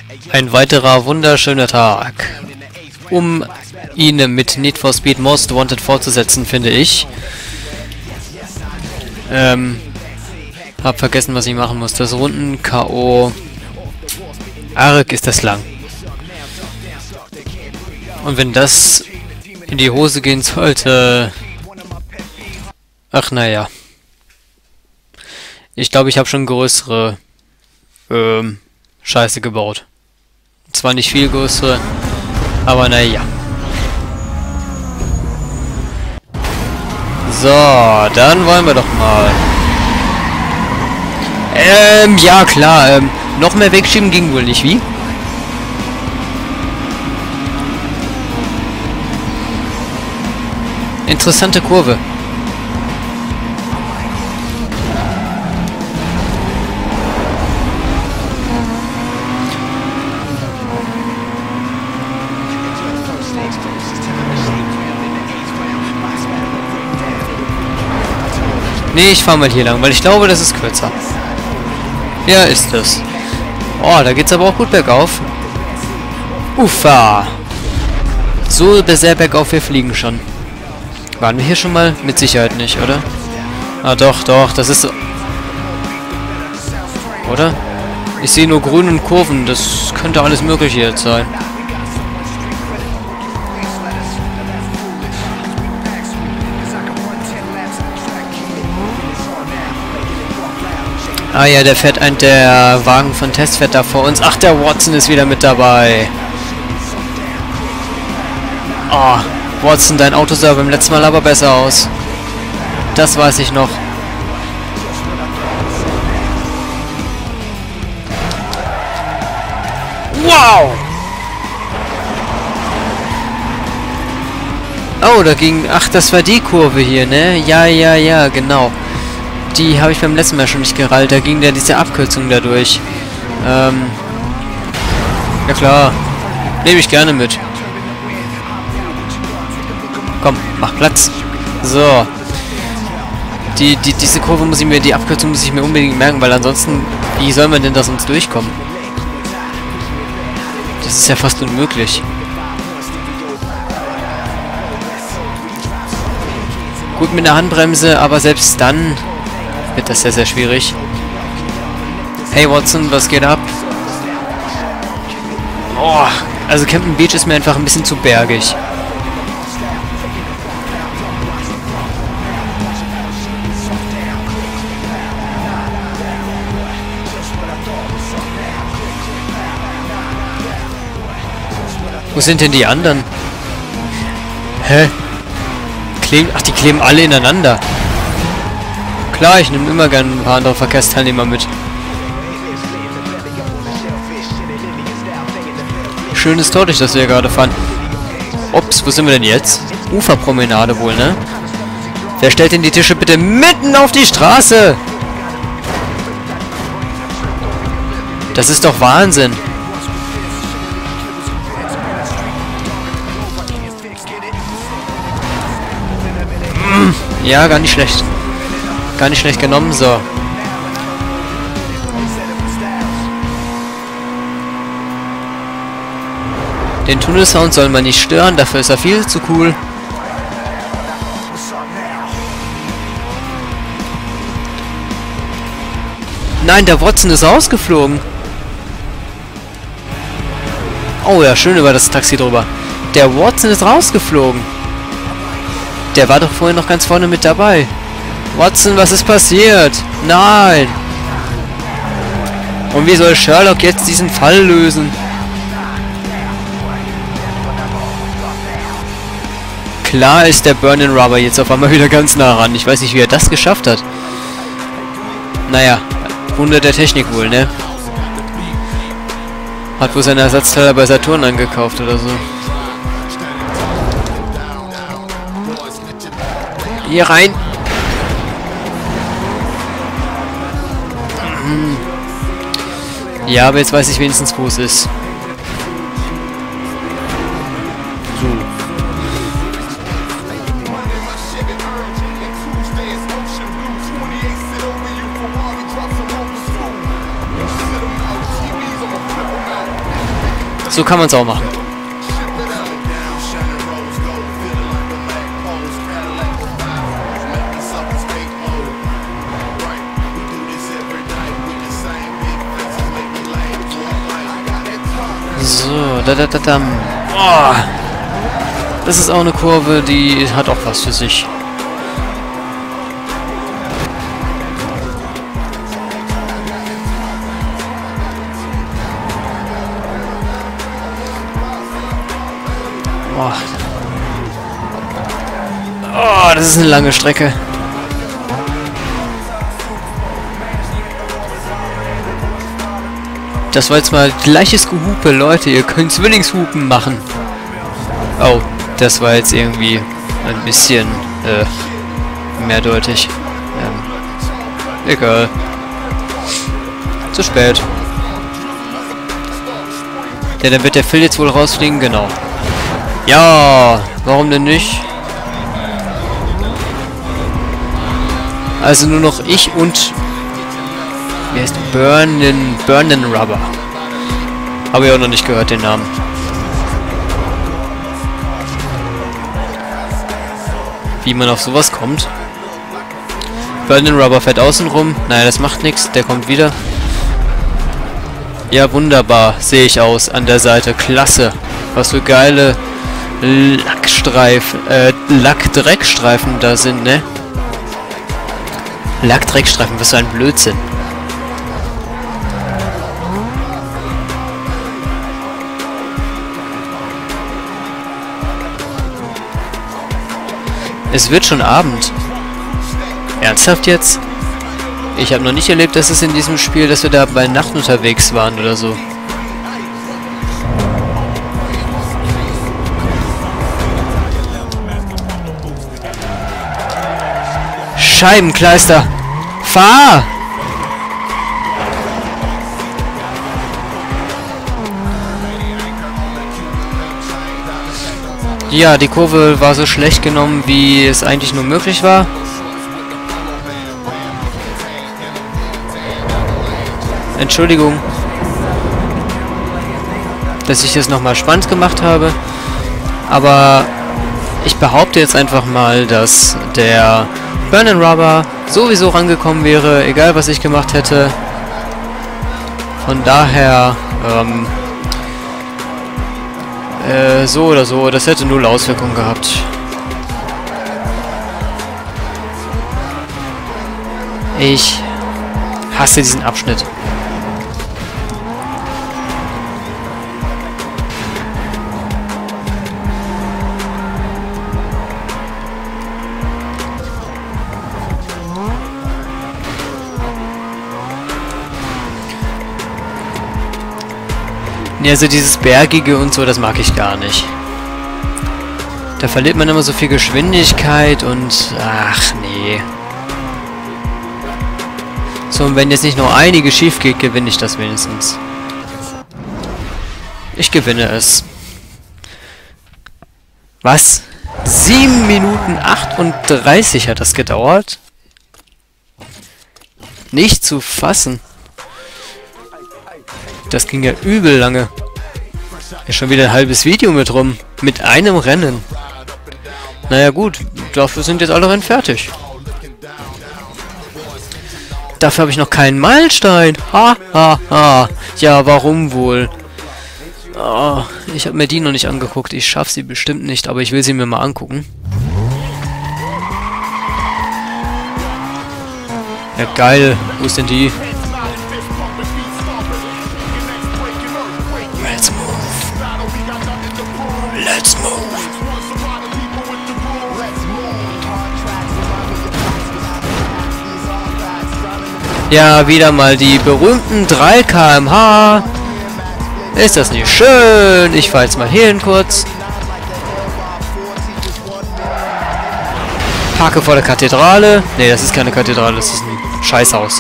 Ein weiterer wunderschöner Tag, um ihn mit Need for Speed Most Wanted fortzusetzen, finde ich. Hab vergessen, was ich machen muss. Das Runden-K.O. Arg ist das lang. Und wenn das in die Hose gehen sollte... Ach, naja. Ich glaube, ich habe schon größere Scheiße gebaut. Zwar nicht viel größere, aber naja. So, dann wollen wir doch mal. Ja klar, noch mehr wegschieben ging wohl nicht, wie? Interessante Kurve. Nee, ich fahre mal hier lang, weil ich glaube, das ist kürzer. Ja, ist das. Oh, da geht's aber auch gut bergauf. Ufa! So sehr bergauf, wir fliegen schon. Waren wir hier schon mal? Mit Sicherheit nicht, oder? Ah, doch, doch, das ist so... Oder? Ich sehe nur Grün und Kurven, das könnte alles Mögliche jetzt sein. Ah ja, der Wagen von Test fährt da vor uns. Ach, der Watson ist wieder mit dabei. Oh, Watson, dein Auto sah beim letzten Mal aber besser aus. Das weiß ich noch. Wow! Oh, da ging... Ach, das war die Kurve hier, ne? Ja, ja, ja, genau. Die habe ich beim letzten Mal schon nicht gerallt. Da ging ja diese Abkürzung dadurch. Ja klar. Nehme ich gerne mit. Komm, mach Platz. So. Diese Kurve muss ich mir, die Abkürzung muss ich mir unbedingt merken, weil ansonsten, wie soll man denn da sonst durchkommen? Das ist ja fast unmöglich. Gut mit der Handbremse, aber selbst dann wird das sehr, sehr schwierig. Hey Watson, was geht ab? Oh, also Camden Beach ist mir einfach ein bisschen zu bergig. Wo sind denn die anderen? Hä? Ach, die kleben alle ineinander. Klar, ich nehme immer gerne ein paar andere Verkehrsteilnehmer mit. Schönes Tor, durch das wir gerade fahren. Ups, wo sind wir denn jetzt? Uferpromenade wohl, ne? Wer stellt denn die Tische bitte mitten auf die Straße? Das ist doch Wahnsinn. Ja, gar nicht schlecht. Gar nicht schlecht genommen, so. Den Tunnelsound soll man nicht stören, dafür ist er viel zu cool. Nein, der Watson ist rausgeflogen. Oh ja, schön über das Taxi drüber. Der Watson ist rausgeflogen. Der war doch vorhin noch ganz vorne mit dabei. Watson, was ist passiert? Nein! Und wie soll Sherlock jetzt diesen Fall lösen? Klar ist der Burning Rubber jetzt auf einmal wieder ganz nah ran. Ich weiß nicht, wie er das geschafft hat. Naja, Wunder der Technik wohl, ne? Hat wohl seine Ersatzteile bei Saturn angekauft oder so. Hier rein! Ja, aber jetzt weiß ich wenigstens, wo es ist. So. So kann man es auch machen. So, Oh, das ist auch eine Kurve, die hat auch was für sich. Oh, das ist eine lange Strecke. Das war jetzt mal gleiches Gehupe, Leute. Ihr könnt Zwillingshupen machen. Oh, das war jetzt irgendwie ein bisschen mehrdeutig. Egal. Zu spät. Ja, dann wird der Phil jetzt wohl rausfliegen, genau. Ja, warum denn nicht? Also nur noch ich und... Wie heißt Burnin' Rubber. Habe ich auch noch nicht gehört, den Namen. Wie man auf sowas kommt. Burnin' Rubber fährt außen rum. Naja, das macht nichts. Der kommt wieder. Ja, wunderbar. Sehe ich aus an der Seite. Klasse. Was für geile Lackdreckstreifen da sind, ne? Lackdreckstreifen, was für ein Blödsinn. Es wird schon Abend. Ernsthaft jetzt? Ich habe noch nicht erlebt, dass es in diesem Spiel, dass wir da bei Nacht unterwegs waren oder so. Scheibenkleister! Fahr! Ja, die Kurve war so schlecht genommen, wie es eigentlich nur möglich war. Entschuldigung, dass ich das nochmal spannend gemacht habe. Aber ich behaupte jetzt einfach mal, dass der Burnin' Rubber sowieso rangekommen wäre, egal was ich gemacht hätte. Von daher, so oder so, das hätte null Auswirkungen gehabt. Ich hasse diesen Abschnitt. Also dieses Bergige und so, das mag ich gar nicht. Da verliert man immer so viel Geschwindigkeit und... Ach, nee. So, und wenn jetzt nicht nur einige schief geht, gewinne ich das wenigstens. Ich gewinne es. Was? 7 Minuten 38 hat das gedauert? Nicht zu fassen. Das ging ja übel lange. Ist schon wieder ein halbes Video mit rum. Mit einem Rennen. Naja gut, dafür sind jetzt alle Rennen fertig. Dafür habe ich noch keinen Meilenstein. Ha, ha, ha. Ja, warum wohl? Oh, ich habe mir die noch nicht angeguckt. Ich schaffe sie bestimmt nicht, aber ich will sie mir mal angucken. Ja, geil. Wo ist denn die? Let's move. Let's move. Ja, wieder mal die berühmten 3 km/h. Ist das nicht schön? Ich fahre jetzt mal hier hin kurz. Parke vor der Kathedrale. Ne, das ist keine Kathedrale, das ist ein Scheißhaus.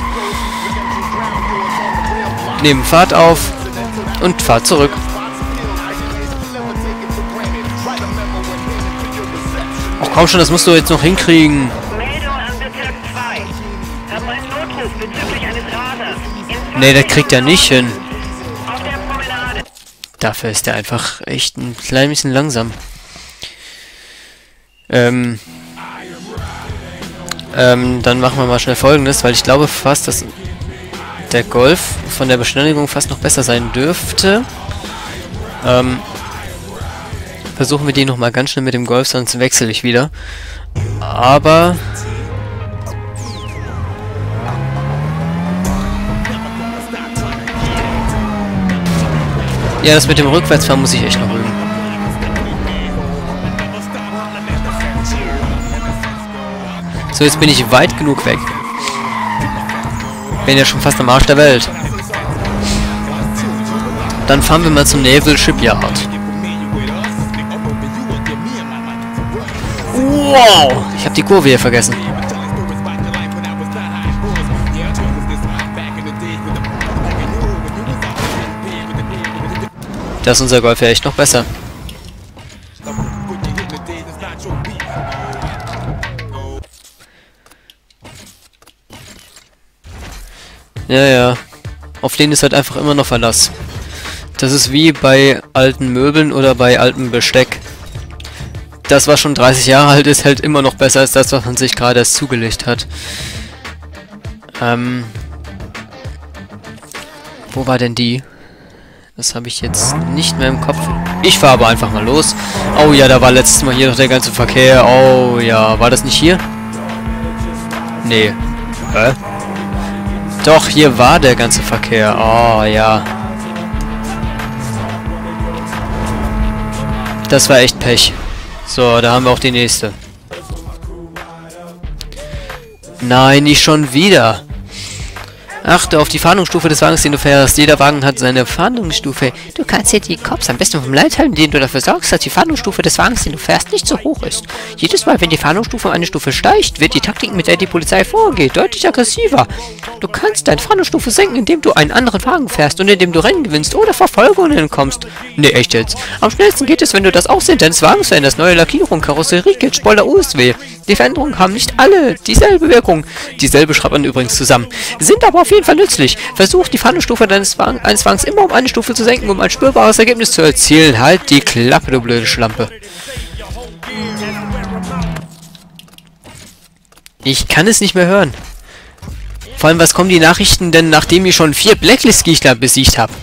Nehmen Fahrt auf und fahrt zurück. Ach komm schon, das musst du jetzt noch hinkriegen. Ne, der kriegt er nicht hin. Dafür ist der einfach echt ein klein bisschen langsam. Dann machen wir mal schnell Folgendes, weil ich glaube fast, dass der Golf von der Beschleunigung fast noch besser sein dürfte. Versuchen wir den nochmal ganz schnell mit dem Golf, sonst wechsle ich wieder. Aber... ja, das mit dem Rückwärtsfahren muss ich echt noch üben. So, jetzt bin ich weit genug weg. Bin ja schon fast am Arsch der Welt. Dann fahren wir mal zum Naval Shipyard. Wow! Ich habe die Kurve hier vergessen. Da ist unser Golf ja echt noch besser. Ja. Auf den ist halt einfach immer noch Verlass. Das ist wie bei alten Möbeln oder bei altem Besteck. Das, was schon 30 Jahre alt ist, hält immer noch besser als das, was man sich gerade erst zugelegt hat. Wo war denn die? Das habe ich jetzt nicht mehr im Kopf. Ich fahre aber einfach mal los. Oh ja, da war letztes Mal hier noch der ganze Verkehr. Oh ja, war das nicht hier? Nee. Hä? Doch, hier war der ganze Verkehr. Oh ja. Das war echt Pech. So, da haben wir auch die nächste. Nein, nicht schon wieder. Achte auf die Fahndungsstufe des Wagens, den du fährst. Jeder Wagen hat seine Fahndungsstufe. Du kannst dir die Cops am besten vom Leid halten, indem du dafür sorgst, dass die Fahndungsstufe des Wagens, den du fährst, nicht so hoch ist. Jedes Mal, wenn die Fahndungsstufe um eine Stufe steigt, wird die Taktik, mit der die Polizei vorgeht, deutlich aggressiver. Du kannst deine Fahndungsstufe senken, indem du einen anderen Wagen fährst und indem du Rennen gewinnst oder Verfolgungen entkommst. Nee, echt jetzt. Am schnellsten geht es, wenn du das Aussehen deines Wagens veränderst. Neue Lackierung, Karosserie, Kit, Spoiler, USW. Die Veränderungen haben nicht alle dieselbe Wirkung. Dieselbe schreibt man übrigens zusammen. Sind aber auf jeden Fall nützlich. Versuch die Fahndungsstufe eines Wagens immer um eine Stufe zu senken, um ein spürbares Ergebnis zu erzielen. Halt die Klappe, du blöde Schlampe. Ich kann es nicht mehr hören. Vor allem, was kommen die Nachrichten denn, nachdem ich schon 4 Blacklist-Gegner besiegt habe?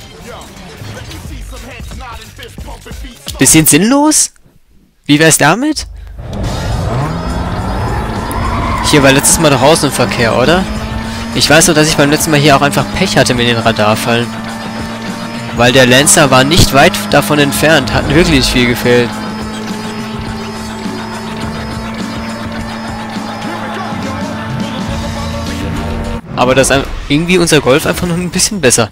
Bisschen sinnlos? Wie wär's damit? Hier war letztes Mal doch Außenverkehr, oder? Ich weiß nur, dass ich beim letzten Mal hier auch einfach Pech hatte mit den Radarfallen. Weil der Lancer war nicht weit davon entfernt, hat wirklich nicht viel gefehlt. Aber das ist irgendwie unser Golf einfach noch ein bisschen besser.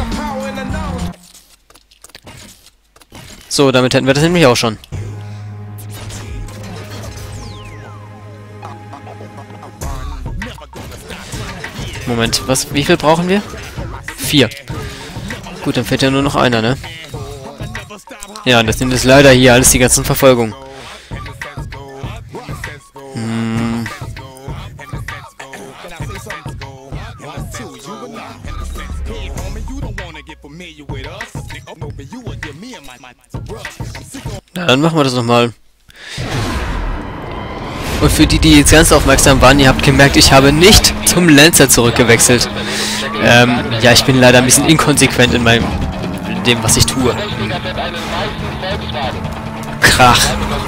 So, damit hätten wir das nämlich auch schon. Moment, was? Wie viel brauchen wir? 4. Gut, dann fehlt ja nur noch einer, ne? Ja, das sind jetzt leider hier alles die ganzen Verfolgungen. Na, dann machen wir das nochmal. Und für die, die jetzt ganz aufmerksam waren, ihr habt gemerkt, ich habe nicht zum Lancer zurückgewechselt. Ja, ich bin leider ein bisschen inkonsequent in dem, was ich tue. Krach.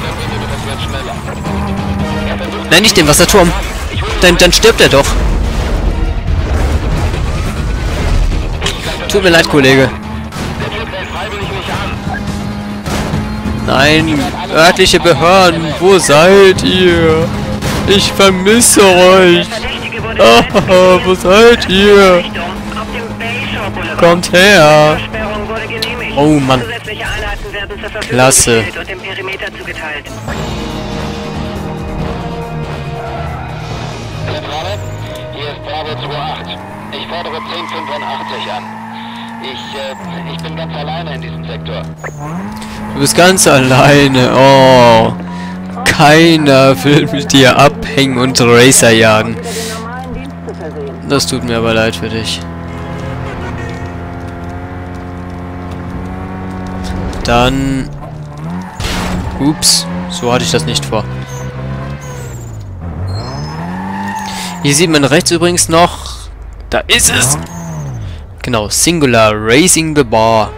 Nein, nicht den Wasserturm. Dann stirbt er doch. Tut mir leid, Kollege. Nein, örtliche Behörden, wo seid ihr? Ich vermisse euch. Oh, wo seid ihr? Kommt her. Oh Mann. Klasse. Hier ist Bravo 28. Ich fordere 1085 an. Ich bin ganz alleine in diesem Sektor. Du bist ganz alleine. Oh. Keiner will mit dir abhängen und Racer jagen. Das tut mir aber leid für dich. Dann... Ups, so hatte ich das nicht vor. Hier sieht man rechts übrigens noch... Da ist es! Genau, Singular, Raising the Bar.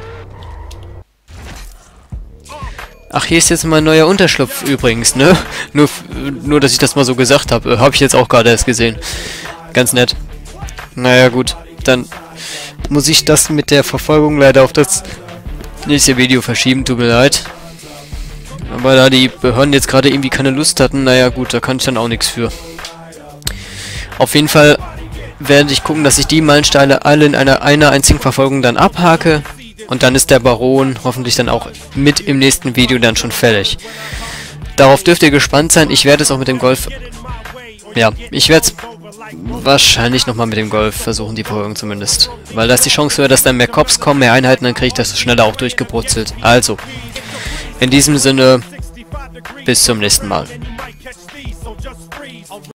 Ach, hier ist jetzt mal ein neuer Unterschlupf übrigens, ne? Nur, dass ich das mal so gesagt habe. Habe ich jetzt auch gerade erst gesehen. Ganz nett. Naja, gut. Dann muss ich das mit der Verfolgung leider auf das nächste Video verschieben. Tut mir leid. Aber da die Behörden jetzt gerade irgendwie keine Lust hatten, naja gut, da kann ich dann auch nichts für. Auf jeden Fall werde ich gucken, dass ich die Meilensteine alle in einer einzigen Verfolgung dann abhake. Und dann ist der Baron hoffentlich dann auch mit im nächsten Video dann schon fertig. Darauf dürft ihr gespannt sein. Ich werde es auch mit dem Golf... Ja, ich werde es wahrscheinlich nochmal mit dem Golf versuchen, die Verfolgung zumindest. Weil da ist die Chance höher, dass dann mehr Cops kommen, mehr Einheiten, dann kriege ich das schneller auch durchgebrutzelt. Also, in diesem Sinne, bis zum nächsten Mal.